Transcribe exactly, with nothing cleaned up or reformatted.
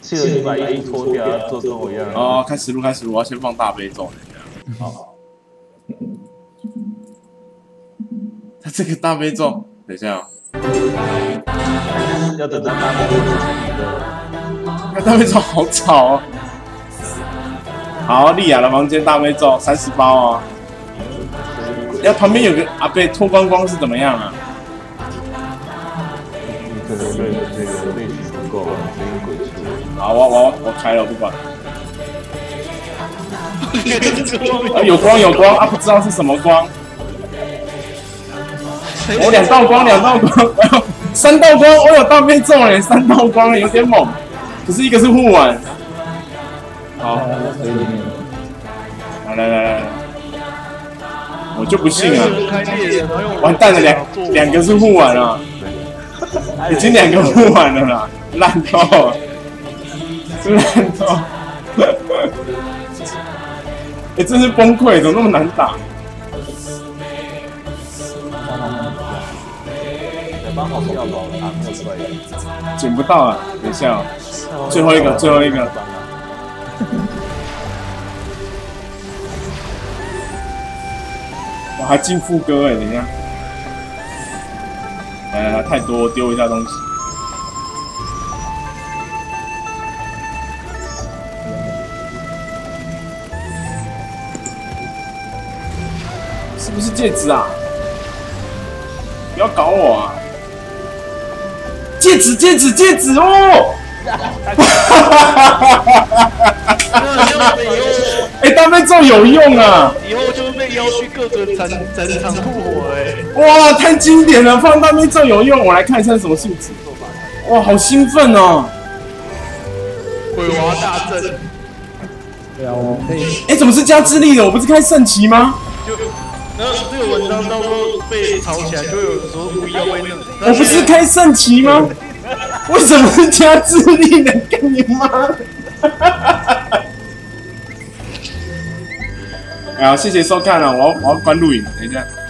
气了你把衣服脱掉，做跟我一样。 哦，开始录，开始录，我要先放大悲咒。好，他这个大悲咒，等一下、哦， 要等到大悲咒的。 那大悲咒好吵哦。好，丽雅的房间大悲咒三十包哦。要旁边有个阿伯脱光光是怎么样啊？ 你可能对这个类型不够吧，声音鬼畜。 好，我我我开了，不管。啊，有光有光啊，不知道是什么光。我、哦、两道光，两道光，三道光，我有大悲咒嘞，三道光有点猛。可是一个是护腕。好，来来来来，我就不信了，完蛋了，两两个是护腕啊，已经两个护腕了啦，烂透了，烂透。哎、欸，真是崩溃，怎么那么难打？捡不到啊！等一下、哦，最后一个，最后一个。我还进副歌哎，等一下。来来来，太多，我丢一下东西。是不是戒指啊？不要搞我啊！戒指，戒指，戒指哦！哎、欸，大悲咒有用啊！ 以后就被邀去各个展展场吐火哎、欸！ 哇，太经典了！放大悲咒有用，我来看一下是什么数值。哇，好兴奋哦！ 鬼娃大阵。 对啊，我可以。 哎、欸，怎么是加智力的？我不是开圣骑吗？ 就，然后这个文章到时候被炒起来，就有说故意要被弄。 我不是开圣骑吗？为什么是加智力的？干你妈的！好，谢谢收看了，我要我要关录影，等一下。